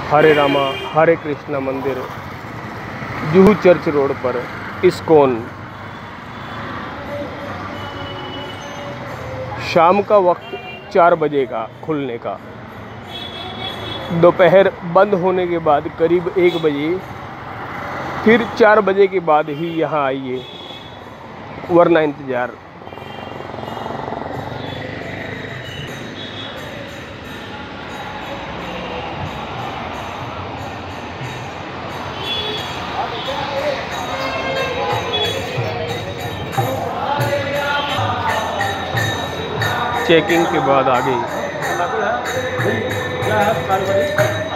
हरे रामा हरे कृष्णा मंदिर, Juhu church road पर इस्कॉन। शाम का वक्त 4 बजे का खुलने का, दोपहर बंद होने के बाद करीब 1 बजे, फिर 4 बजे के बाद ही यहाँ आइए, वरना इंतज़ार। चेकिंग के बाद आगे